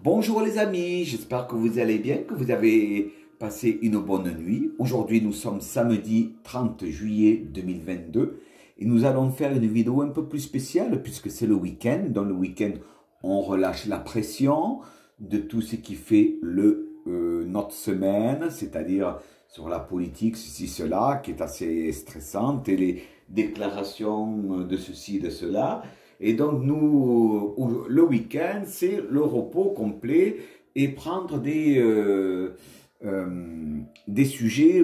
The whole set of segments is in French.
Bonjour les amis, j'espère que vous allez bien, que vous avez passé une bonne nuit. Aujourd'hui nous sommes samedi 30 juillet 2022 et nous allons faire une vidéo un peu plus spéciale puisque c'est le week-end. Dans le week-end on relâche la pression de tout ce qui fait notre semaine, c'est-à-dire sur la politique, ceci, cela, qui est assez stressante et les déclarations de ceci et de cela. Et donc, nous, le week-end, c'est le repos complet et prendre des sujets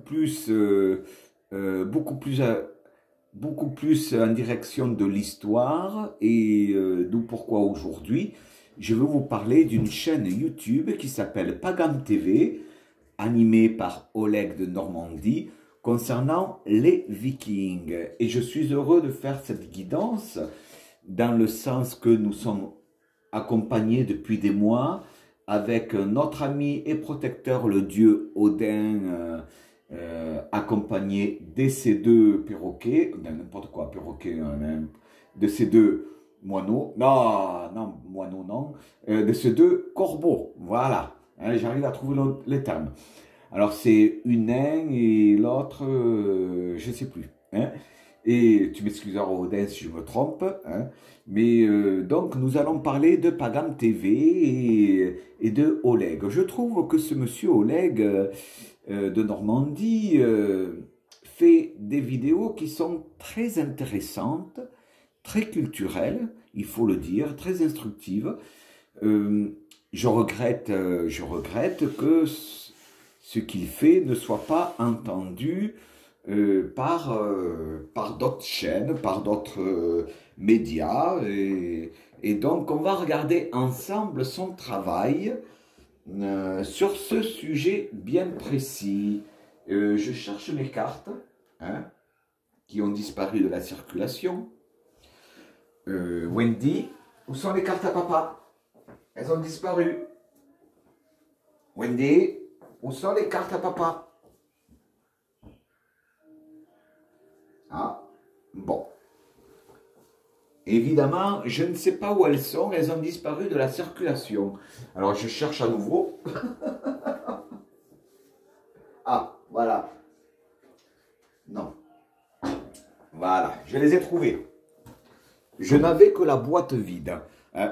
beaucoup plus en direction de l'histoire. Et d'où pourquoi aujourd'hui, je vais vous parler d'une chaîne YouTube qui s'appelle Pagan TV, animée par Oleg de Normandie, concernant les Vikings. Et je suis heureux de faire cette guidance dans le sens que nous sommes accompagnés depuis des mois avec notre ami et protecteur, le dieu Odin, accompagné de ces deux perroquets, n'importe quoi, perroquets, de ces deux moineaux, moineaux non, de ces deux corbeaux, voilà, hein, j'arrive à trouver les termes. Alors c'est une nain et l'autre, je ne sais plus, hein. Et tu m'excuseras Odin si je me trompe, hein. Mais donc nous allons parler de Pagan TV et de Oleg. Je trouve que ce monsieur Oleg de Normandie fait des vidéos qui sont très intéressantes, très culturelles, il faut le dire, très instructives. Je regrette que ce qu'il fait ne soit pas entendu par d'autres chaînes, par d'autres médias. Et donc, on va regarder ensemble son travail sur ce sujet bien précis. Je cherche mes cartes, hein, qui ont disparu de la circulation. Wendy, où sont les cartes à papa? Elles ont disparu. Wendy, où sont les cartes à papa? Ah, bon. Évidemment, je ne sais pas où elles sont, elles ont disparu de la circulation. Alors, je cherche à nouveau. Ah, voilà. Non. Voilà, je les ai trouvées. Je n'avais que la boîte vide.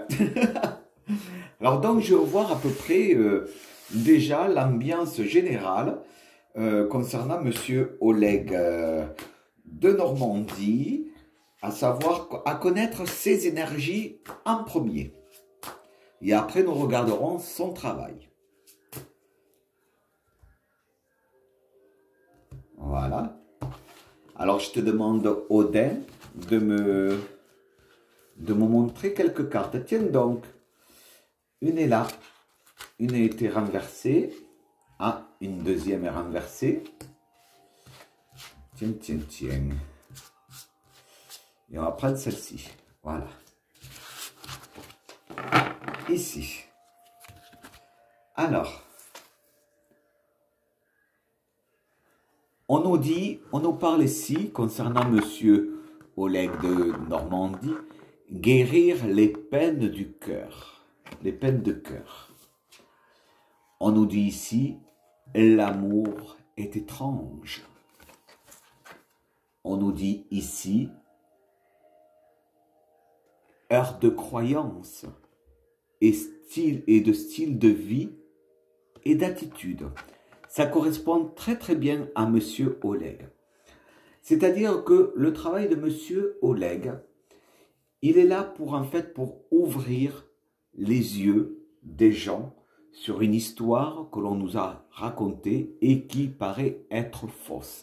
Alors, donc, je vais voir à peu près déjà l'ambiance générale concernant Monsieur Oleg de Normandie, à savoir à connaître ses énergies en premier. Et après, nous regarderons son travail. Voilà. Alors, je te demande, Odin, de me montrer quelques cartes. Tiens donc, une est là, une a été renversée. Ah, une deuxième est renversée. Tiens, tiens, tiens. Et on va prendre celle-ci. Voilà. Ici. Alors. On nous parle ici, concernant Monsieur Oleg de Normandie, guérir les peines du cœur. Les peines de cœur. On nous dit ici, l'amour est étrange. On nous dit ici, heure de croyance et de style de vie et d'attitude. Ça correspond très très bien à Monsieur Oleg. C'est-à-dire que le travail de Monsieur Oleg, il est là pour ouvrir les yeux des gens sur une histoire que l'on nous a racontée et qui paraît être fausse.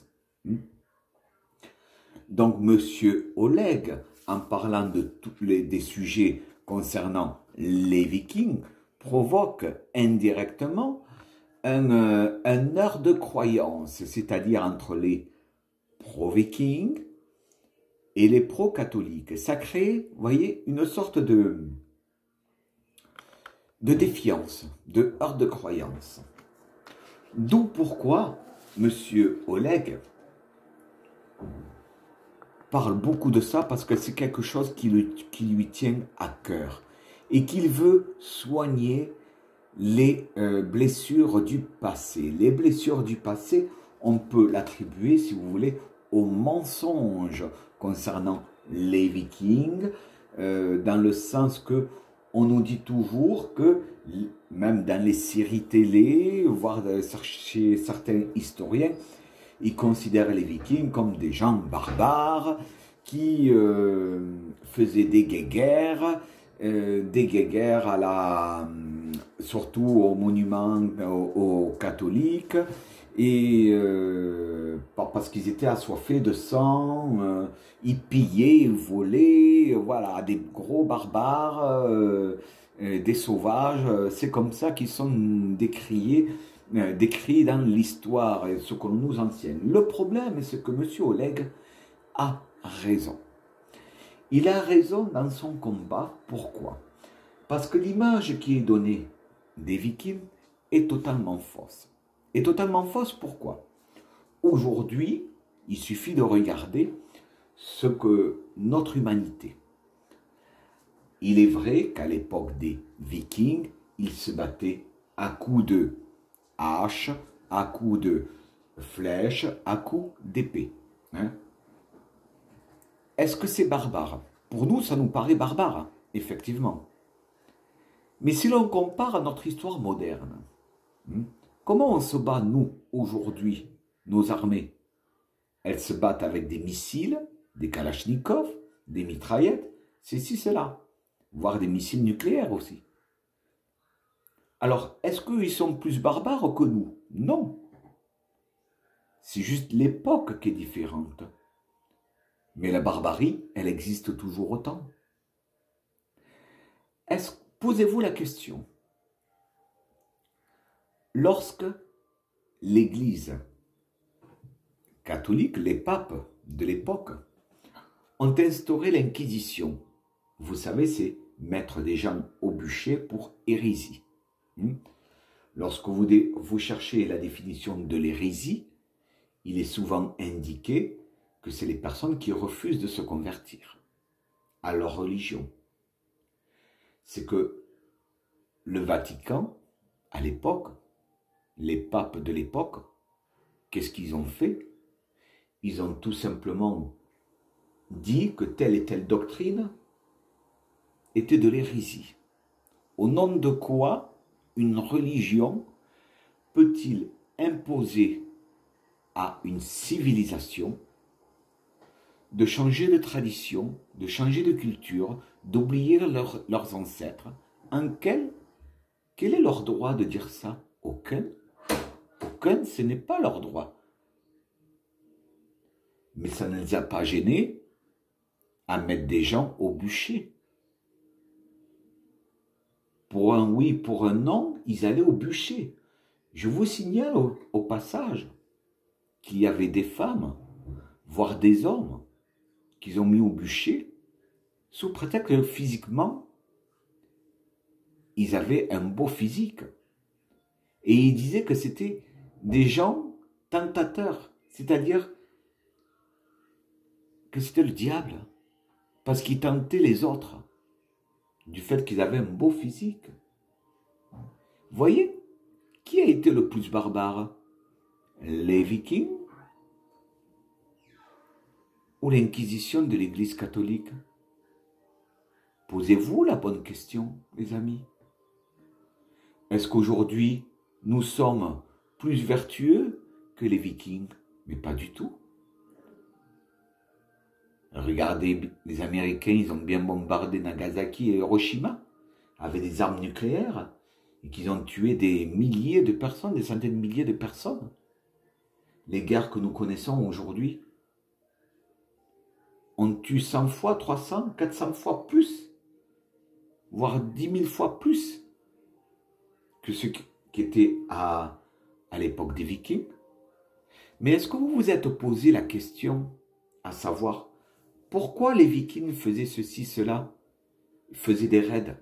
Donc, Monsieur Oleg, en parlant de des sujets concernant les Vikings, provoque indirectement un heurt de croyance, c'est-à-dire entre les pro-Vikings et les pro-catholiques. Ça crée, vous voyez, une sorte de défiance, de heurt de croyance. D'où pourquoi Monsieur Oleg parle beaucoup de ça, parce que c'est quelque chose qui lui tient à cœur. et qu'il veut soigner les blessures du passé. Les blessures du passé, on peut l'attribuer, si vous voulez, aux mensonges concernant les Vikings, dans le sens que on nous dit toujours que, même dans les séries télé, voire chez certains historiens, ils considèrent les Vikings comme des gens barbares qui faisaient des guéguerres à la, surtout aux monuments aux catholiques, et parce qu'ils étaient assoiffés de sang, ils pillaient, ils volaient, voilà, des gros barbares, des sauvages. C'est comme ça qu'ils sont décrits dans l'histoire, et ce qu'on nous enseigne. Le problème, c'est que M. Oleg a raison. Il a raison dans son combat. Pourquoi? Parce que l'image qui est donnée des Vikings est totalement fausse. Et totalement fausse, pourquoi? Aujourd'hui, il suffit de regarder ce que notre humanité. Il est vrai qu'à l'époque des Vikings, ils se battaient à coups de hache, à coups de flèche, à coups d'épée. Hein? Est-ce que c'est barbare? Pour nous, ça nous paraît barbare, hein, effectivement. Mais si l'on compare à notre histoire moderne, comment on se bat, nous, aujourd'hui, nos armées? Elles se battent avec des missiles, des kalachnikovs, des mitraillettes, ceci, cela, voire des missiles nucléaires aussi. Alors, est-ce qu'ils sont plus barbares que nous? Non. C'est juste l'époque qui est différente. Mais la barbarie, elle existe toujours autant. Posez-vous la question. Lorsque l'Église catholique, les papes de l'époque, ont instauré l'Inquisition, vous savez, c'est mettre des gens au bûcher pour hérésie. Lorsque vous cherchez la définition de l'hérésie, il est souvent indiqué que c'est les personnes qui refusent de se convertir à leur religion. C'est que le Vatican, à l'époque, les papes de l'époque, qu'est-ce qu'ils ont fait? Ils ont tout simplement dit que telle et telle doctrine était de l'hérésie. Au nom de quoi une religion peut-il imposer à une civilisation de changer de tradition, de changer de culture, d'oublier leurs ancêtres? Quel est leur droit de dire ça? Aucun. Aucun, ce n'est pas leur droit. Mais ça ne les a pas gênés à mettre des gens au bûcher. Pour un oui, pour un non, ils allaient au bûcher. Je vous signale au passage qu'il y avait des femmes, voire des hommes, qu'ils ont mis au bûcher, sous prétexte que physiquement, ils avaient un beau physique. Et ils disaient que c'était des gens tentateurs, c'est-à-dire que c'était le diable, parce qu'ils tentaient les autres, du fait qu'ils avaient un beau physique. Voyez, qui a été le plus barbare? Les Vikings ou l'Inquisition de l'Église catholique? Posez-vous la bonne question, les amis. Est-ce qu'aujourd'hui, nous sommes plus vertueux que les Vikings? Mais pas du tout. Regardez, les Américains, ils ont bien bombardé Nagasaki et Hiroshima avec des armes nucléaires et qu'ils ont tué des milliers de personnes, des centaines de milliers de personnes. Les guerres que nous connaissons aujourd'hui, on tue 100 fois, 300, 400 fois plus, voire 10 000 fois plus que ce qui était à l'époque des Vikings. Mais est-ce que vous vous êtes posé la question à savoir pourquoi les Vikings faisaient ceci, cela, faisaient des raids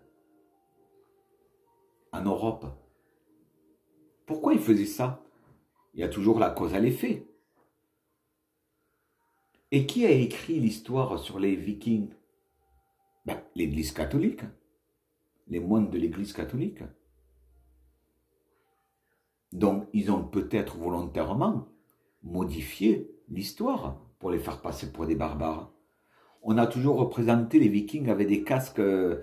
en Europe? Pourquoi ils faisaient ça? Il y a toujours la cause à l'effet. Et qui a écrit l'histoire sur les Vikings? Ben, l'Église catholique. les moines de l'Église catholique. Donc, ils ont peut-être volontairement modifié l'histoire pour les faire passer pour des barbares. On a toujours représenté les Vikings avec des casques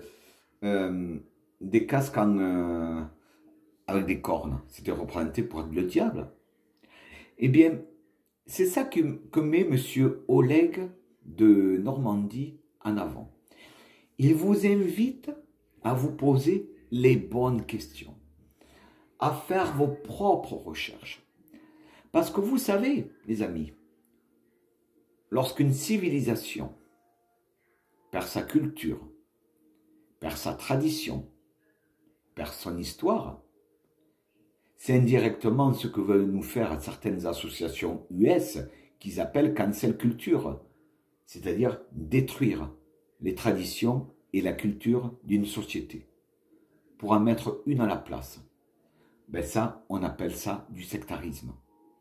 avec des cornes. C'était représenté pour être le diable. Eh bien, c'est ça que met M. Oleg de Normandie en avant. Il vous invite à vous poser les bonnes questions, à faire vos propres recherches. Parce que vous savez, les amis, lorsqu'une civilisation perd sa culture, perd sa tradition, perd son histoire, c'est indirectement ce que veulent nous faire certaines associations US qu'ils appellent cancel culture, c'est-à-dire détruire les traditions et la culture d'une société pour en mettre une à la place. Ben ça, on appelle ça du sectarisme.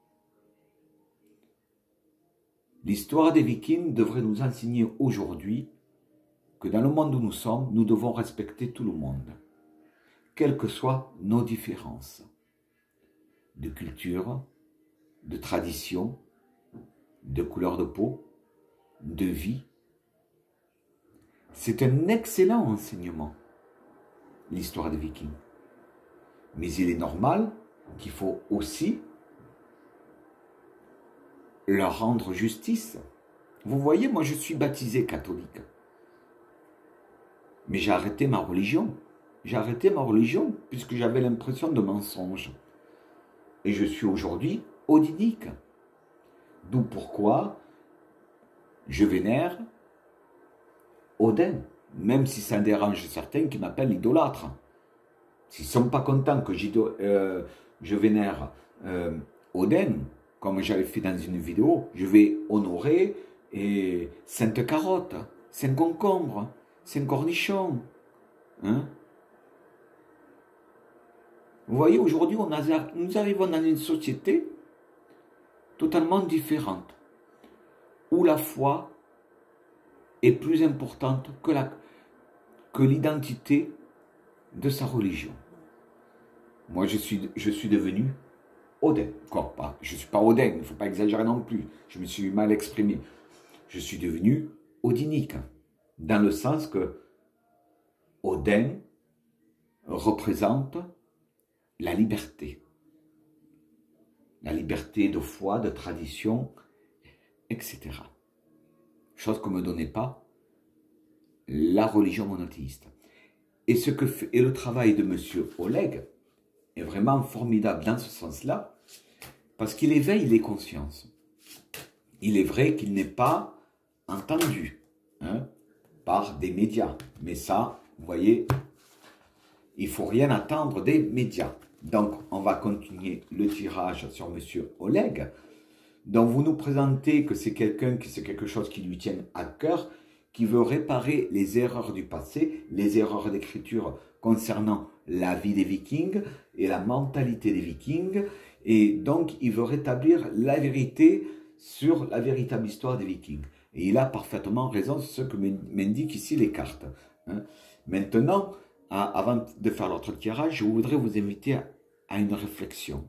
L'histoire des Vikings devrait nous enseigner aujourd'hui que dans le monde où nous sommes, nous devons respecter tout le monde, quelles que soient nos différences de culture, de tradition, de couleur de peau, de vie. C'est un excellent enseignement, l'histoire des Vikings. Mais il est normal qu'il faut aussi leur rendre justice. Vous voyez, moi je suis baptisé catholique. Mais j'ai arrêté ma religion. J'ai arrêté ma religion puisque j'avais l'impression de mensonge. Et je suis aujourd'hui odinique. D'où pourquoi je vénère Odin. Même si ça dérange certains qui m'appellent idolâtre. S'ils ne sont pas contents que je vénère Odin, comme j'avais fait dans une vidéo, je vais honorer Sainte Carotte, Saint Concombre, Saint Cornichon. Hein? Vous voyez, aujourd'hui, nous arrivons dans une société totalement différente, où la foi est plus importante que l'identité de sa religion. Moi, je suis devenu Odin. Quoi, pas, je ne suis pas Odin, il ne faut pas exagérer non plus. Je me suis mal exprimé. Je suis devenu odinique, dans le sens que Odin représente la liberté. La liberté de foi, de tradition, etc. Chose que ne me donnait pas la religion monothéiste. Et le travail de M. Oleg est vraiment formidable dans ce sens-là, parce qu'il éveille les consciences. Il est vrai qu'il n'est pas entendu par des médias. Mais ça, vous voyez, il ne faut rien attendre des médias. Donc, on va continuer le tirage sur M. Oleg. Donc, vous nous présentez que c'est quelqu'un qui c'est quelque chose qui lui tient à cœur, qui veut réparer les erreurs du passé, les erreurs d'écriture concernant la vie des Vikings et la mentalité des Vikings. Et donc, il veut rétablir la vérité sur la véritable histoire des Vikings. Et il a parfaitement raison sur ce que m'indiquent ici les cartes. Maintenant, avant de faire l'autre tirage, je voudrais vous inviter à une réflexion.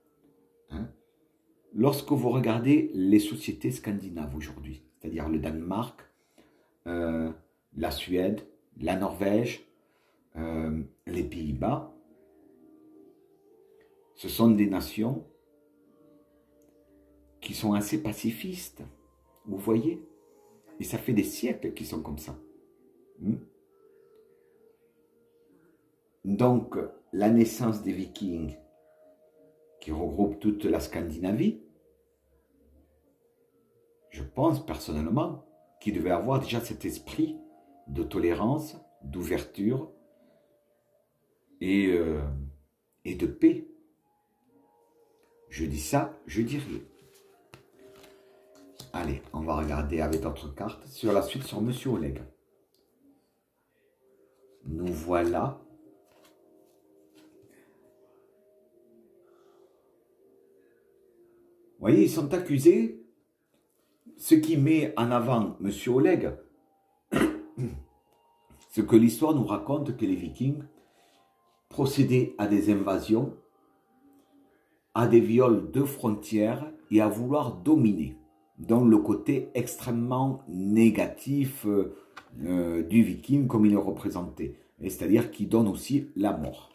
Lorsque vous regardez les sociétés scandinaves aujourd'hui, c'est-à-dire le Danemark, la Suède, la Norvège, les Pays-Bas, ce sont des nations qui sont assez pacifistes, vous voyez? Et ça fait des siècles qu'ils sont comme ça. Donc, la naissance des Vikings, qui regroupe toute la Scandinavie, je pense personnellement qu'il devait avoir déjà cet esprit de tolérance, d'ouverture et de paix. Je dis ça, je dis rien. Allez, on va regarder avec d'autres cartes sur la suite sur M. Oleg. Nous voilà. Vous voyez, ils sont accusés. Ce qui met en avant M. Oleg, ce que l'histoire nous raconte que les Vikings procéder à des invasions, à des viols de frontières et à vouloir dominer. Donc le côté extrêmement négatif du viking comme il est représenté. C'est-à-dire qu'il donne aussi la mort.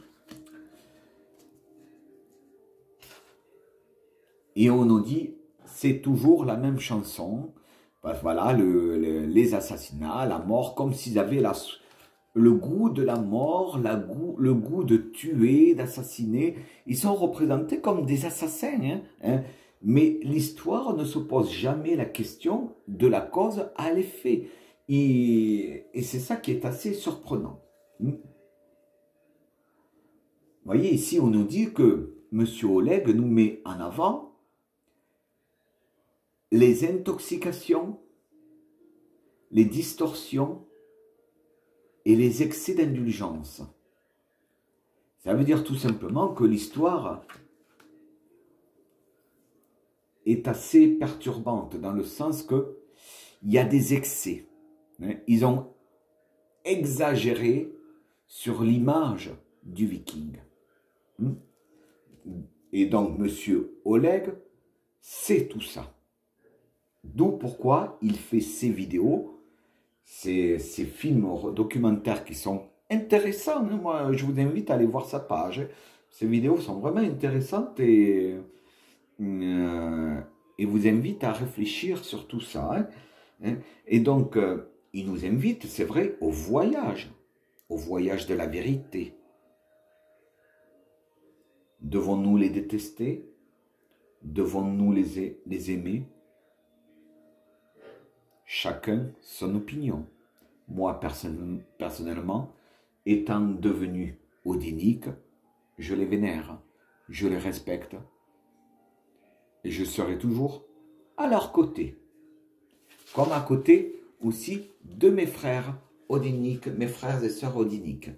Et on nous dit, c'est toujours la même chanson. Voilà, les assassinats, la mort, comme s'ils avaient le goût de la mort, le goût de tuer, d'assassiner. Ils sont représentés comme des assassins. Mais l'histoire ne se pose jamais la question de la cause à l'effet. Et c'est ça qui est assez surprenant. Vous voyez, ici, on nous dit que M. Oleg nous met en avant les intoxications, les distorsions et les excès d'indulgence. Ça veut dire tout simplement que l'histoire est assez perturbante dans le sens que il y a des excès. Ils ont exagéré sur l'image du viking. Et donc, M. Oleg sait tout ça. D'où pourquoi il fait ces vidéos, ces films documentaires qui sont intéressants. Moi, je vous invite à aller voir sa page. Ces vidéos sont vraiment intéressantes et vous invite à réfléchir sur tout ça. Et donc, il nous invite, c'est vrai, au voyage de la vérité. Devons-nous les détester? Devons-nous les aimer? Chacun son opinion. Moi, personnellement, étant devenu odinique, je les vénère, je les respecte et je serai toujours à leur côté. Comme à côté aussi de mes frères odiniques, mes frères et sœurs odiniques.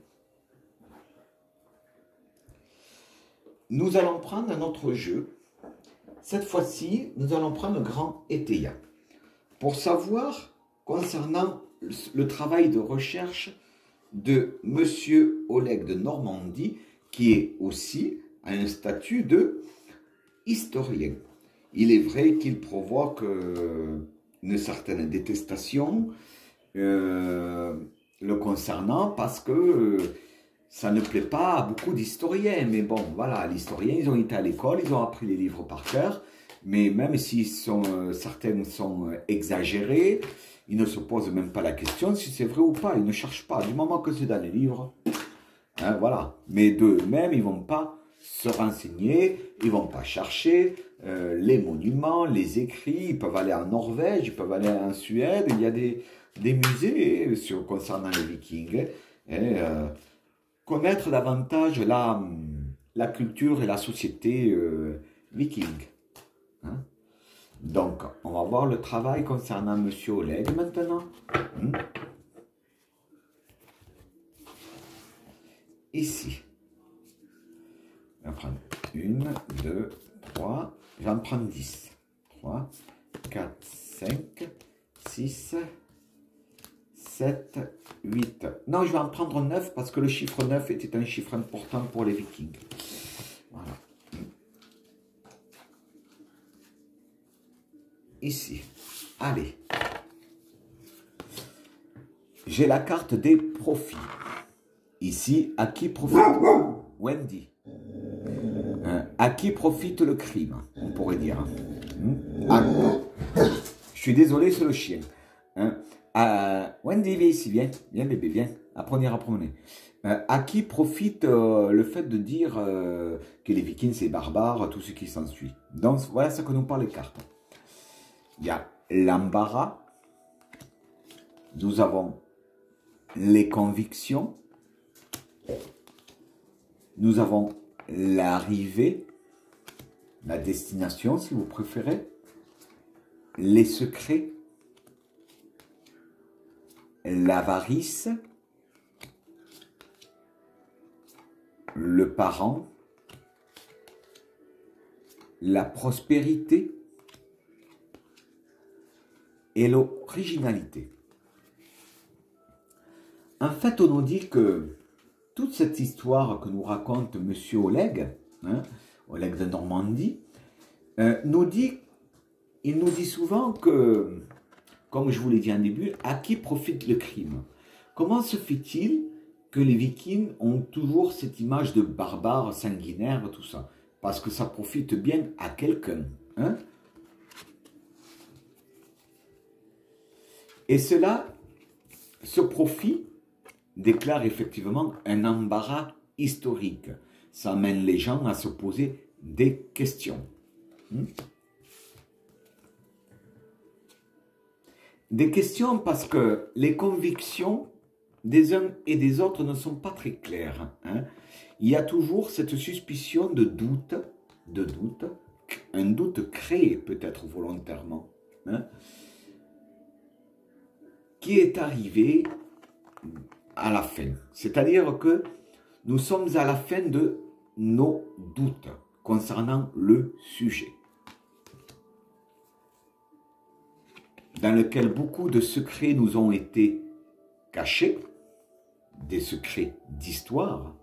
Nous allons prendre un autre jeu. Cette fois-ci, nous allons prendre le grand Eteia. Pour savoir, concernant le travail de recherche de M. Oleg de Normandie, qui est aussi à un statut de historien. Il est vrai qu'il provoque une certaine détestation le concernant parce que ça ne plaît pas à beaucoup d'historiens. Mais bon, voilà, les historiens, ils ont été à l'école, ils ont appris les livres par cœur. Mais même si certaines sont exagérées, ils ne se posent même pas la question si c'est vrai ou pas. Ils ne cherchent pas. Du moment que c'est dans les livres, voilà. Mais d'eux-mêmes, ils ne vont pas se renseigner, ils ne vont pas chercher les monuments, les écrits. Ils peuvent aller en Norvège, ils peuvent aller en Suède. Il y a des musées concernant les Vikings. Connaître davantage la culture et la société viking. Donc, on va voir le travail concernant M. Oleg maintenant. Ici. Je vais prendre 1, 2, 3. Je vais en prendre 10. 3, 4, 5, 6, 7, 8. Non, je vais en prendre 9 parce que le chiffre 9 était un chiffre important pour les Vikings. Voilà. Ici. Allez. J'ai la carte des profits. Ici, à qui profite Wendy? À qui profite le crime, on pourrait dire. Je suis désolé, c'est le chien. Wendy, viens ici, viens. Viens bébé, viens. Apprenez à promener. À qui profite le fait de dire que les Vikings c'est barbare, tout ce qui s'ensuit. Donc voilà ce que nous parlent les cartes. Il y a l'embarras, nous avons les convictions, nous avons l'arrivée, la destination si vous préférez, les secrets, l'avarice, le parent, la prospérité et l'originalité. En fait, on nous dit que toute cette histoire que nous raconte Monsieur Oleg, hein, Oleg de Normandie, il nous dit souvent que, comme je vous l'ai dit en début, à qui profite le crime? Comment se fait-il que les Vikings ont toujours cette image de barbares, sanguinaires, tout ça? Parce que ça profite bien à quelqu'un. Hein? Et cela, ce profit déclare effectivement un embarras historique. Ça amène les gens à se poser des questions. Des questions parce que les convictions des uns et des autres ne sont pas très claires. Hein. Il y a toujours cette suspicion de doute, un doute créé peut-être volontairement, hein, qui est arrivé à la fin. C'est-à-dire que nous sommes à la fin de nos doutes concernant le sujet, dans lequel beaucoup de secrets nous ont été cachés, des secrets d'histoire,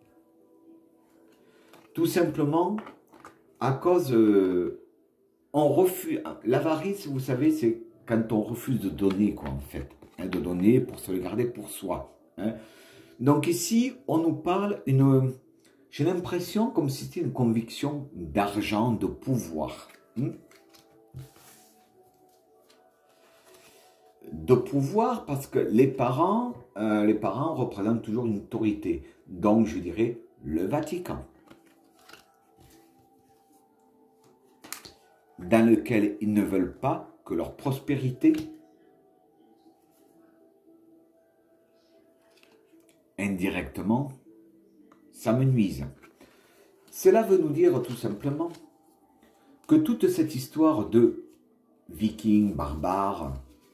tout simplement à cause, on refuse, l'avarice, vous savez, c'est quand on refuse de donner, quoi, en fait, hein, de donner pour se le garder pour soi. Hein. Donc ici, on nous parle, j'ai l'impression comme si c'était une conviction d'argent, de pouvoir. Hein. De pouvoir parce que les parents représentent toujours une autorité. Donc, je dirais le Vatican, dans lequel ils ne veulent pas que leur prospérité indirectement s'amenuise. Cela veut nous dire tout simplement que toute cette histoire de vikings, barbares,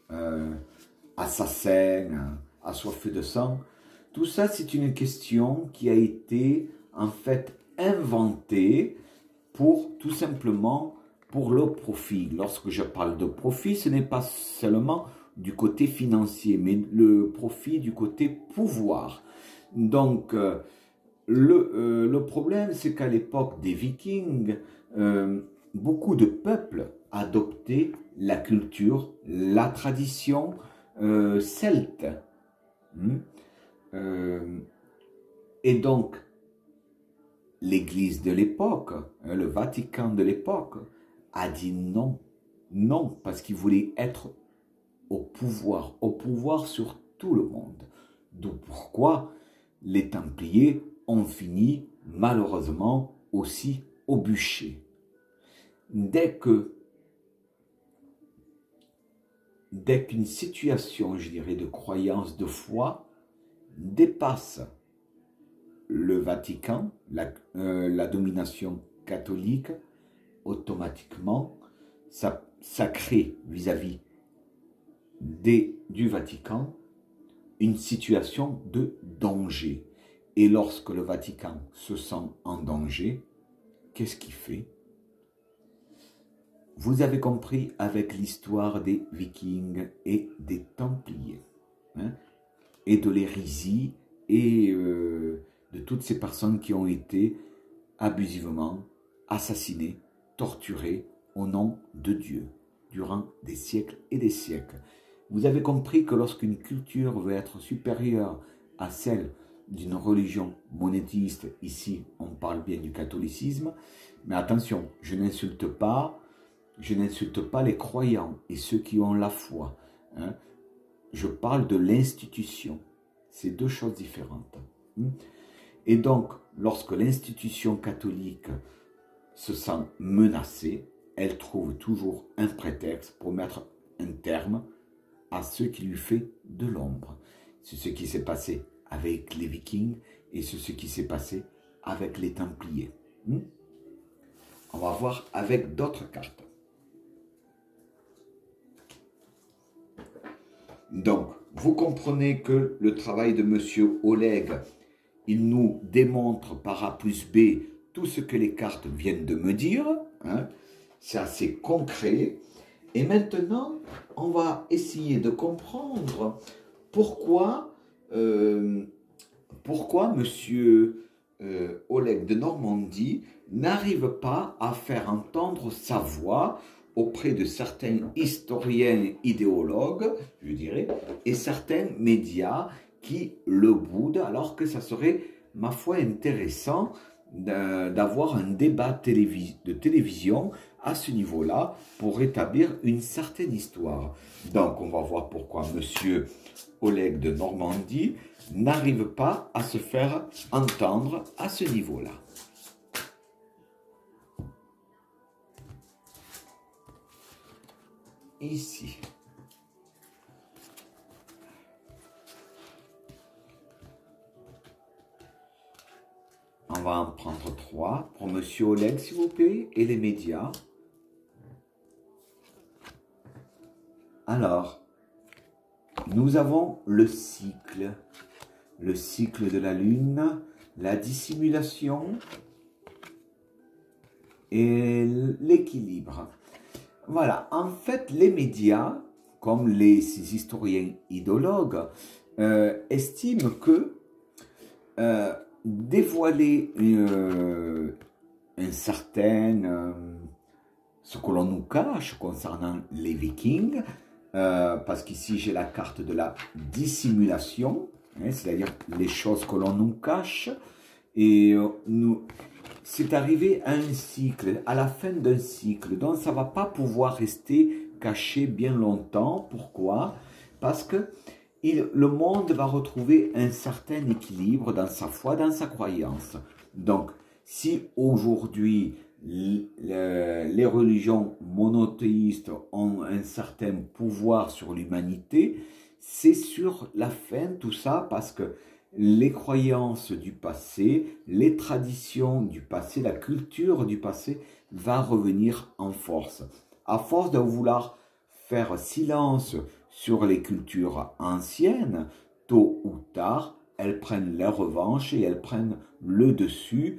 assassins, assoiffés de sang, tout ça c'est une question qui a été en fait inventée pour tout simplement pour le profit. Lorsque je parle de profit, ce n'est pas seulement du côté financier, mais le profit du côté pouvoir. Donc, le problème, c'est qu'à l'époque des Vikings, beaucoup de peuples adoptaient la culture, la tradition celte. Et donc, l'Église de l'époque, le Vatican de l'époque, a dit non. Non, parce qu'il voulait être au pouvoir sur tout le monde. D'où pourquoi les Templiers ont fini malheureusement aussi au bûcher. Dès qu'une situation, je dirais, de croyance, de foi, dépasse le Vatican, la domination catholique, automatiquement, ça crée vis-à-vis du Vatican une situation de danger. Et lorsque le Vatican se sent en danger, qu'est-ce qu'il fait? Vous avez compris avec l'histoire des Vikings et des Templiers, hein, et de l'hérésie et de toutes ces personnes qui ont été abusivement assassinées, torturées au nom de Dieu durant des siècles et des siècles. Vous avez compris que lorsqu'une culture veut être supérieure à celle d'une religion monothéiste, ici on parle bien du catholicisme, mais attention, je n'insulte pas les croyants et ceux qui ont la foi. Hein. Je parle de l'institution. C'est deux choses différentes. Et donc, lorsque l'institution catholique se sent menacée, elle trouve toujours un prétexte pour mettre un terme à ce qui lui fait de l'ombre. C'est ce qui s'est passé avec les Vikings et c'est ce qui s'est passé avec les Templiers. On va voir avec d'autres cartes. Donc, vous comprenez que le travail de M. Oleg, il nous démontre par A plus B tout ce que les cartes viennent de me dire. Hein. C'est assez concret. Et maintenant, on va essayer de comprendre pourquoi pourquoi Monsieur Oleg de Normandie n'arrive pas à faire entendre sa voix auprès de certains historiens idéologues, je dirais, et certains médias qui le boudent, alors que ça serait, ma foi, intéressant d'avoir un débat de télévision à ce niveau-là pour établir une certaine histoire. Donc, on va voir pourquoi Monsieur Oleg de Normandie n'arrive pas à se faire entendre à ce niveau-là. Ici. On va en prendre 3 pour Monsieur Oleg, s'il vous plaît, et les médias. Alors, nous avons le cycle de la Lune, la dissimulation et l'équilibre. Voilà, en fait, les médias, comme ces historiens idéologues, estiment que dévoiler ce que l'on nous cache concernant les Vikings, parce qu'ici j'ai la carte de la dissimulation, hein, c'est-à-dire les choses que l'on nous cache, et c'est arrivé à un cycle, à la fin d'un cycle, donc ça ne va pas pouvoir rester caché bien longtemps. Pourquoi? Parce que le monde va retrouver un certain équilibre dans sa foi, dans sa croyance. Donc, si aujourd'hui les religions monothéistes ont un certain pouvoir sur l'humanité, c'est sur la fin tout ça, parce que les croyances du passé, les traditions du passé, la culture du passé va revenir en force. À force de vouloir faire silence sur les cultures anciennes, tôt ou tard, elles prennent leur revanche et elles prennent le dessus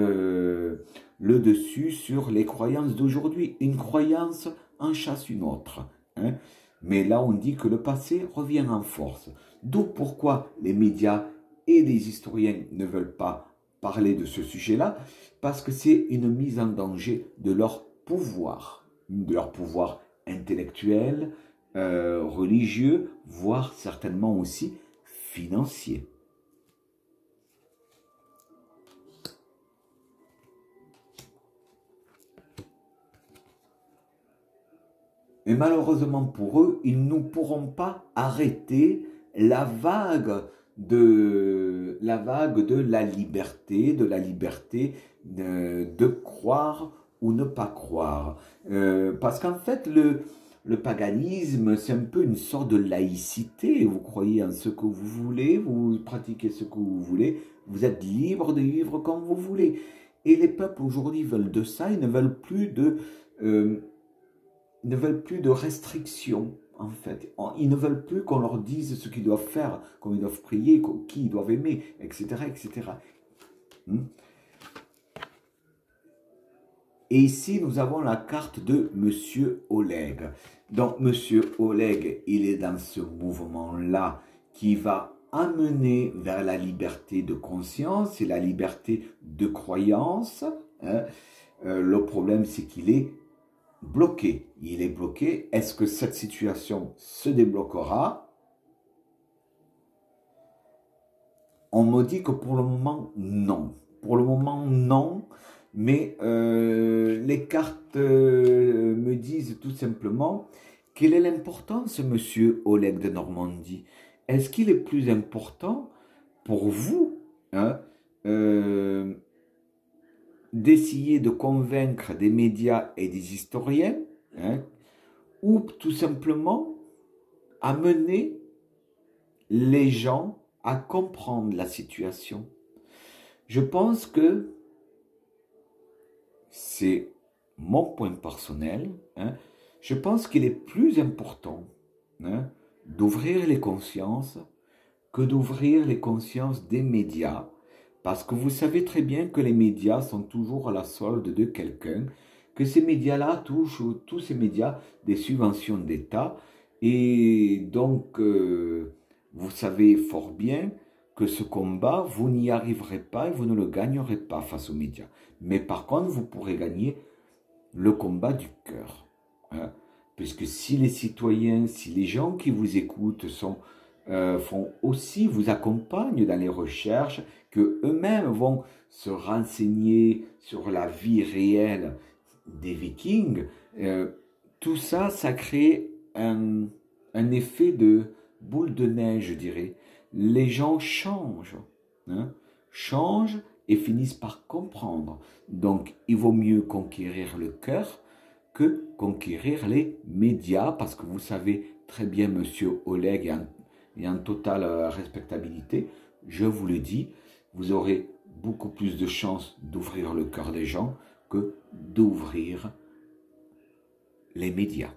sur les croyances d'aujourd'hui. Une croyance en chasse une autre. Hein. Mais là, on dit que le passé revient en force. D'où pourquoi les médias et les historiens ne veulent pas parler de ce sujet-là, parce que c'est une mise en danger de leur pouvoir intellectuel, religieux, voire certainement aussi financier. Et malheureusement pour eux, ils ne pourront pas arrêter la vague de la liberté, de croire ou ne pas croire. Parce qu'en fait, le paganisme, c'est un peu une sorte de laïcité. Vous croyez en ce que vous voulez, vous pratiquez ce que vous voulez, vous êtes libre de vivre comme vous voulez. Et les peuples aujourd'hui veulent de ça, ils ne veulent plus de restrictions, en fait. Ils ne veulent plus qu'on leur dise ce qu'ils doivent faire, comment ils doivent prier, qui ils doivent aimer, etc., etc. Et ici, nous avons la carte de Monsieur Oleg. Donc, Monsieur Oleg, il est dans ce mouvement-là qui va amener vers la liberté de conscience et la liberté de croyance. Hein. Le problème, c'est qu'il est bloqué. Il est bloqué. Est-ce que cette situation se débloquera? On me dit que pour le moment, non. Pour le moment, non. Mais les cartes me disent tout simplement quelle est l'importance, Monsieur Oleg de Normandie. Est-ce qu'il est plus important pour vous hein, d'essayer de convaincre des médias et des historiens hein, ou tout simplement amener les gens à comprendre la situation? Je pense que c'est mon point personnel, hein, je pense qu'il est plus important hein, d'ouvrir les consciences que d'ouvrir les consciences des médias, parce que vous savez très bien que les médias sont toujours à la solde de quelqu'un, que ces médias-là touchent, tous ces médias, des subventions d'État, et donc vous savez fort bien que ce combat, vous n'y arriverez pas et vous ne le gagnerez pas face aux médias. Mais par contre, vous pourrez gagner le combat du cœur. Hein. Puisque si les citoyens, si les gens qui vous écoutent font aussi, vous accompagnent dans les recherches, que eux-mêmes vont se renseigner sur la vie réelle des Vikings, tout ça, ça crée un effet de boule de neige, je dirais. Les gens changent, hein, changent et finissent par comprendre. Donc, il vaut mieux conquérir le cœur que conquérir les médias, parce que vous savez très bien, monsieur Oleg est en totale respectabilité. Je vous le dis, vous aurez beaucoup plus de chances d'ouvrir le cœur des gens que d'ouvrir les médias.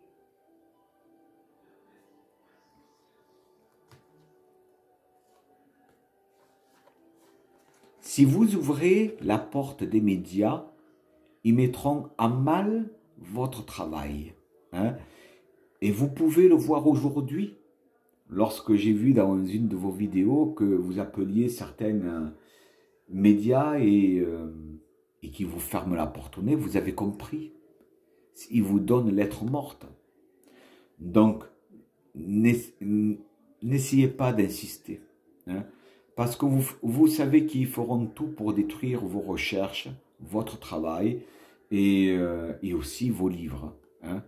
Si vous ouvrez la porte des médias, ils mettront à mal votre travail. Hein? Et vous pouvez le voir aujourd'hui, lorsque j'ai vu dans une de vos vidéos que vous appeliez certains médias et qui vous ferment la porte au nez, vous avez compris. Ils vous donnent lettre morte. Donc, n'essayez pas d'insister. Hein? Parce que vous savez qu'ils feront tout pour détruire vos recherches, votre travail et aussi vos livres. Hein?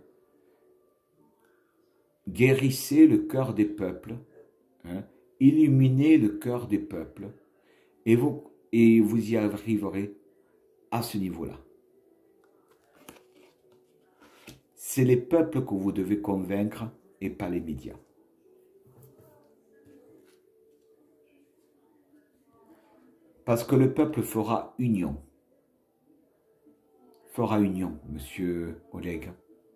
Guérissez le cœur des peuples, hein? Illuminez le cœur des peuples et vous y arriverez à ce niveau-là. C'est les peuples que vous devez convaincre et pas les médias. Parce que le peuple fera union. Fera union, monsieur Oleg.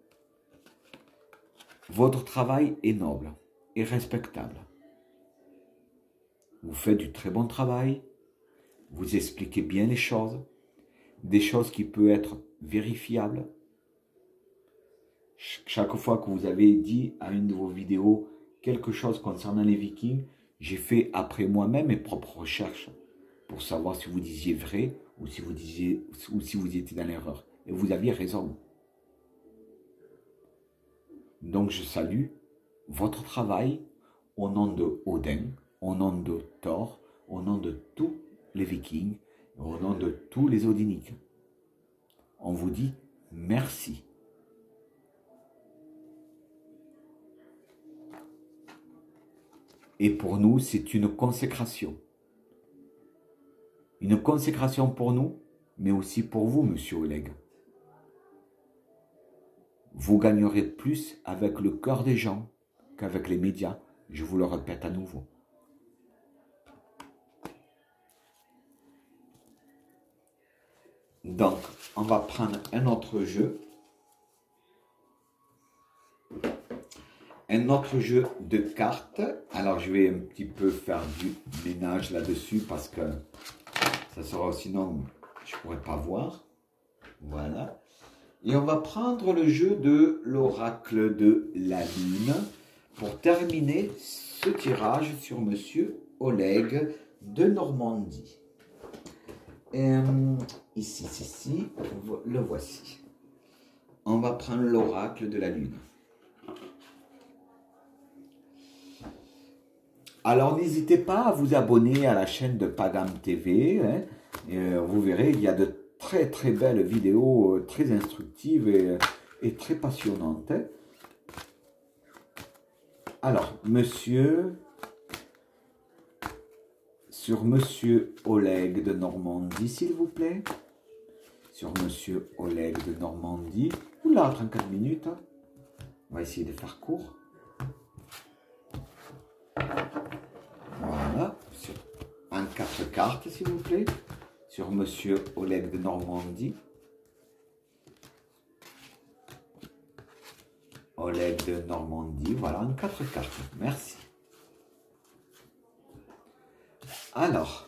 Votre travail est noble et respectable. Vous faites du très bon travail. Vous expliquez bien les choses. Des choses qui peuvent être vérifiables. Chaque fois que vous avez dit à une de vos vidéos quelque chose concernant les Vikings, j'ai fait après moi-même mes propres recherches pour savoir si vous disiez vrai ou si vous étiez dans l'erreur. Et vous aviez raison. Donc je salue votre travail au nom de Odin, au nom de Thor, au nom de tous les Vikings, au nom de tous les Odiniques. On vous dit merci. Et pour nous, c'est une consécration. Une consécration pour nous, mais aussi pour vous, monsieur Oleg. Vous gagnerez plus avec le cœur des gens qu'avec les médias. Je vous le répète à nouveau. Donc, on va prendre un autre jeu. Un autre jeu de cartes. Alors, je vais un petit peu faire du ménage là-dessus parce que ça sera sinon, je ne pourrais pas voir. Voilà. Et on va prendre le jeu de l'oracle de la lune pour terminer ce tirage sur monsieur Oleg de Normandie. Ici, le voici. On va prendre l'oracle de la lune. Alors, n'hésitez pas à vous abonner à la chaîne de Pagam TV. Hein. Vous verrez, il y a de très très belles vidéos, très instructives et très passionnantes. Alors, sur monsieur Oleg de Normandie, s'il vous plaît. Sur monsieur Oleg de Normandie. Oula, 34 minutes. Hein. On va essayer de faire court. Voilà, en 4 cartes, s'il vous plaît, sur monsieur Oleg de Normandie. Oleg de Normandie, voilà, en 4 cartes, merci. Alors,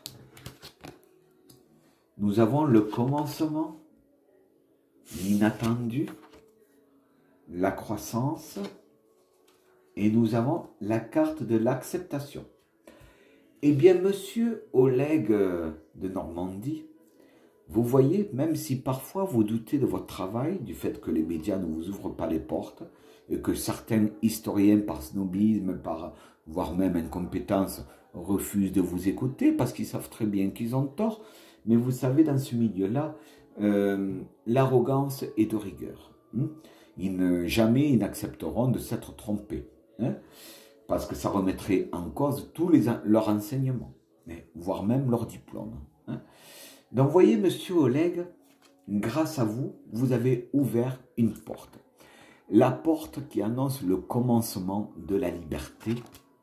nous avons le commencement, l'inattendu, la croissance, et nous avons la carte de l'acceptation. Eh bien, monsieur Oleg de Normandie, vous voyez, même si parfois vous doutez de votre travail, du fait que les médias ne vous ouvrent pas les portes, et que certains historiens, par snobisme, voire même incompétence, refusent de vous écouter, parce qu'ils savent très bien qu'ils ont tort, mais vous savez, dans ce milieu-là, l'arrogance est de rigueur. Jamais ils n'accepteront de s'être trompés, parce que ça remettrait en cause tous leurs enseignements, voire même leur diplôme. Donc, voyez, monsieur Oleg, grâce à vous, vous avez ouvert une porte. La porte qui annonce le commencement de la liberté,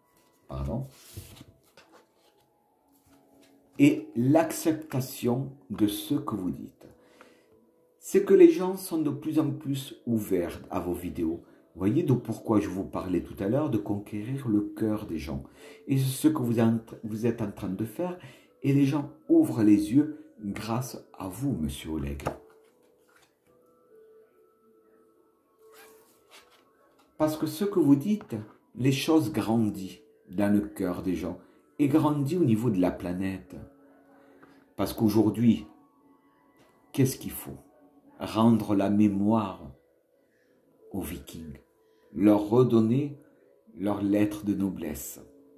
et l'acceptation de ce que vous dites. C'est que les gens sont de plus en plus ouverts à vos vidéos. Voyez d'où pourquoi je vous parlais tout à l'heure de conquérir le cœur des gens. Et c'est ce que vous êtes en train de faire. Et les gens ouvrent les yeux grâce à vous, monsieur Oleg. Parce que ce que vous dites, les choses grandissent dans le cœur des gens et grandissent au niveau de la planète. Parce qu'aujourd'hui, qu'est-ce qu'il faut? Rendre la mémoire aux Vikings, leur redonner leurs lettres de noblesse.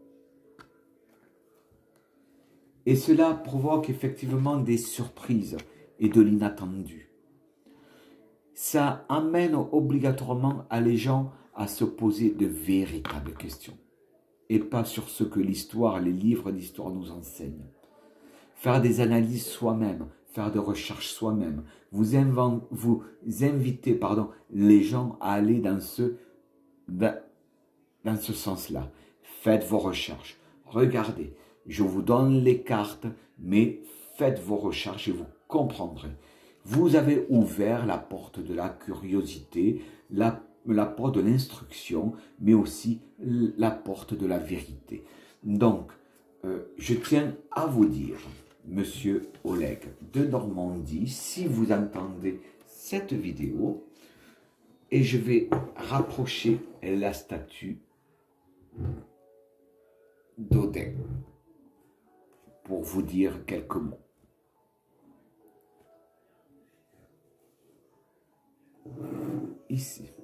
Et cela provoque effectivement des surprises et de l'inattendu. Ça amène obligatoirement les gens à se poser de véritables questions. Et pas sur ce que l'histoire, les livres d'histoire nous enseignent. Faire des analyses soi-même, faire des recherches soi-même. Vous invitez les gens à aller dans ce sens-là. Faites vos recherches. Regardez. Je vous donne les cartes, mais faites vos recherches et vous comprendrez. Vous avez ouvert la porte de la curiosité, la porte de l'instruction, mais aussi la porte de la vérité. Donc, je tiens à vous dire, monsieur Oleg de Normandie, si vous entendez cette vidéo, et je vais rapprocher la statue d'Odin pour vous dire quelques mots. Ici.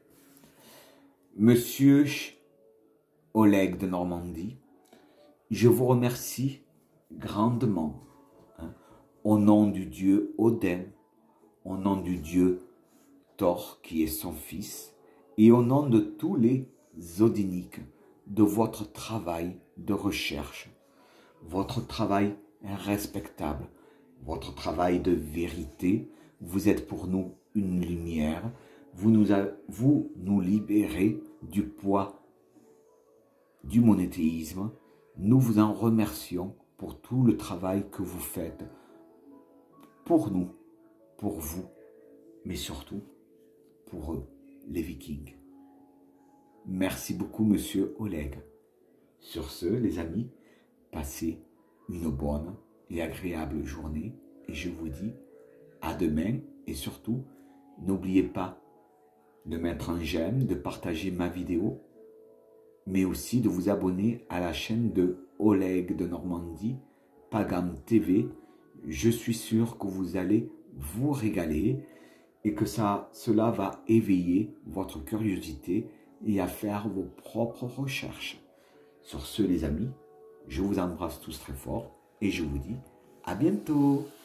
Monsieur Oleg de Normandie, je vous remercie grandement, au nom du dieu Odin, au nom du dieu Thor qui est son fils, et au nom de tous les Odiniques, de votre travail de recherche. Votre travail est respectable, votre travail de vérité, vous êtes pour nous une lumière, vous nous libérez du poids du monothéisme. Nous vous en remercions pour tout le travail que vous faites pour nous, pour vous, mais surtout pour eux, les Vikings. Merci beaucoup, monsieur Oleg. Sur ce, les amis, passez une bonne et agréable journée et je vous dis à demain et surtout, n'oubliez pas de mettre un j'aime, de partager ma vidéo, mais aussi de vous abonner à la chaîne de Oleg de Normandie, Pagan TV. Je suis sûr que vous allez vous régaler et que cela va éveiller votre curiosité et à faire vos propres recherches. Sur ce, les amis, je vous embrasse tous très fort et je vous dis à bientôt.